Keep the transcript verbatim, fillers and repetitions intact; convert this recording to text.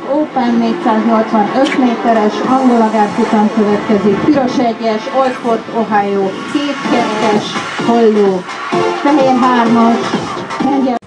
Open négyszáznyolcvanöt méteres angol gárfutam következik. Piros egyes, Old Fort, Ohio, két kettes, holló, fehér hármas, lengyel